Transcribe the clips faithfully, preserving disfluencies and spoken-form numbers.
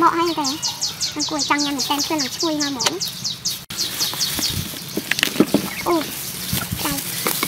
ngọ hay thế nó cùi trong nha một tem chưa là chui hoa mổ ôi đây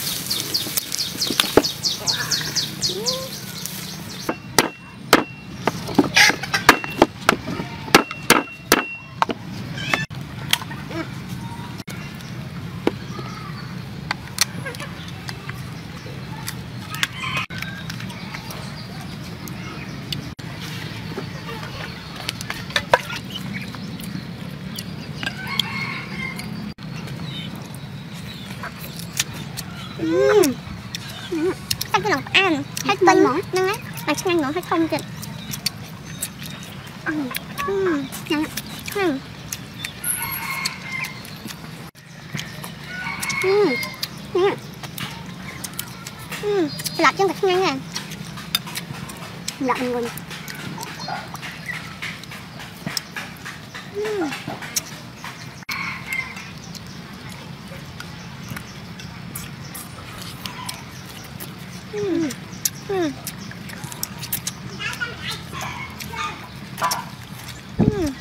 Ừm. Ừm. Cái lòng ăn hết tinh nữa nâng á mà chắc ăn nữa hết không kìa. Ừm. Ừm. Nâng á. Ừm. Ừm. Ừm. Ừm. Lọt chân thật ngang nè. Lọt mình ngon. Ừm. Ừm. Ừm. Ừm.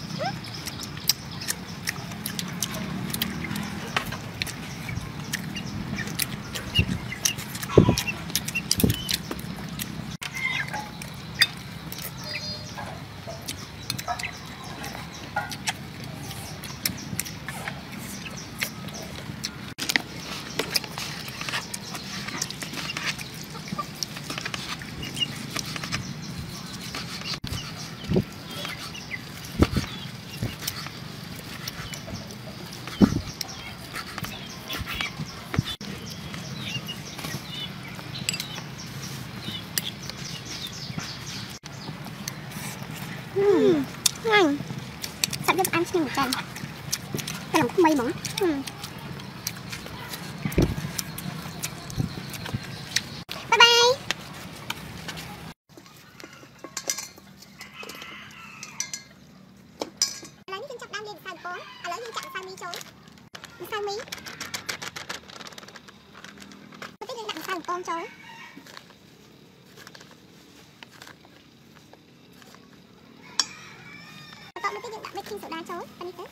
Ừm. Ngon. Sạch giúp ăn xin một chân. Cái lòng không bay bóng. Ừm. Bye bye. Lấy những chặt đang đi xài bốn. À lấy những chặt xài mi trốn. Xài mi. Cái những chặt xài bốn trốn. Tao mới cái những chặt baking soda trốn. Anh đi tới.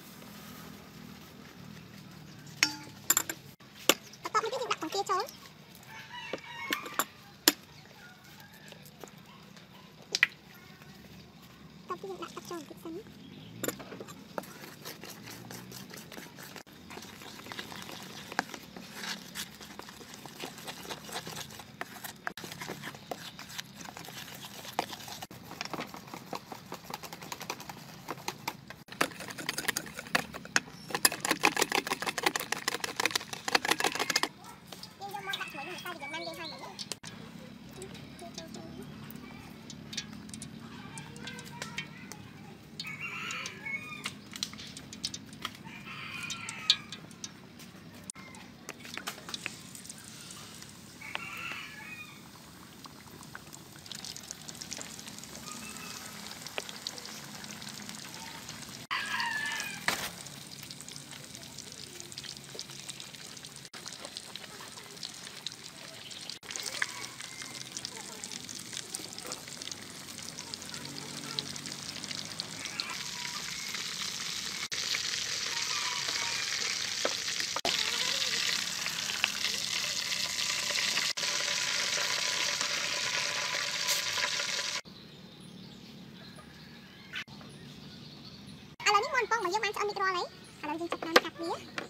Tao mới cái những chặt còn kia trốn. Tao cái những chặt cắt trốn kịch xanh. Con mà dân ăn cho ăn micro lấy. À, là dân chặt đàn chặt mía.